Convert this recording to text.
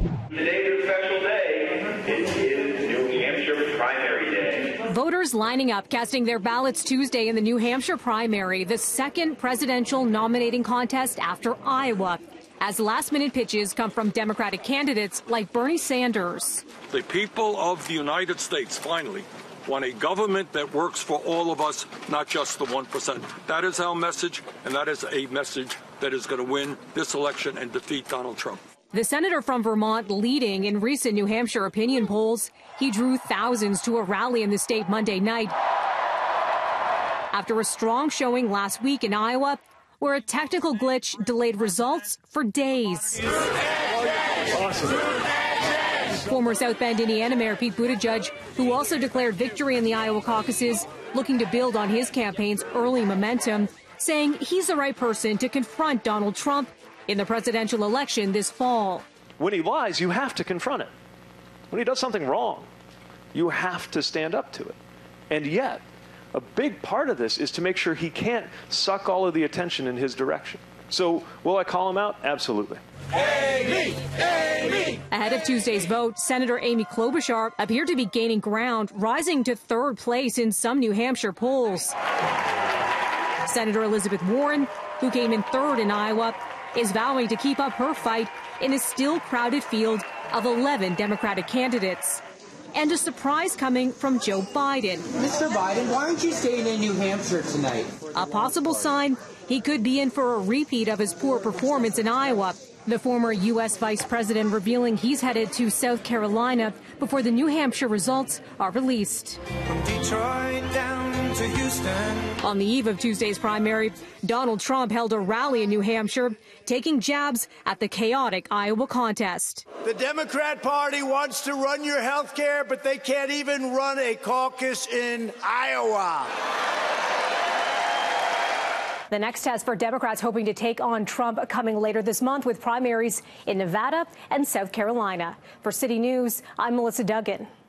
Today is a special day. It is New Hampshire primary day. Voters lining up, casting their ballots Tuesday in the New Hampshire primary, the second presidential nominating contest after Iowa, as last-minute pitches come from Democratic candidates like Bernie Sanders. The people of the United States finally want a government that works for all of us, not just the 1%. That is our message, and that is a message that is going to win this election and defeat Donald Trump. The senator from Vermont leading in recent New Hampshire opinion polls. He drew thousands to a rally in the state Monday night after a strong showing last week in Iowa, where a technical glitch delayed results for days. Former South Bend, Indiana Mayor Pete Buttigieg, who also declared victory in the Iowa caucuses, looking to build on his campaign's early momentum, saying he's the right person to confront Donald Trump in the presidential election this fall. When he lies, you have to confront it. When he does something wrong, you have to stand up to it. And yet, a big part of this is to make sure he can't suck all of the attention in his direction. So, will I call him out? Absolutely. Amy! Amy! Ahead of Tuesday's vote, Senator Amy Klobuchar appeared to be gaining ground, rising to third place in some New Hampshire polls. Senator Elizabeth Warren, who came in third in Iowa, is vowing to keep up her fight in a still crowded field of 11 Democratic candidates. And a surprise coming from Joe Biden. Mr. Biden, why aren't you staying in New Hampshire tonight? A possible sign he could be in for a repeat of his poor performance in Iowa. The former U.S. vice president revealing he's headed to South Carolina before the New Hampshire results are released. From Detroit down to Houston. On the eve of Tuesday's primary, Donald Trump held a rally in New Hampshire, taking jabs at the chaotic Iowa contest. The Democrat Party wants to run your health care, but they can't even run a caucus in Iowa. The next test for Democrats hoping to take on Trump coming later this month with primaries in Nevada and South Carolina. For City News, I'm Melissa Duggan.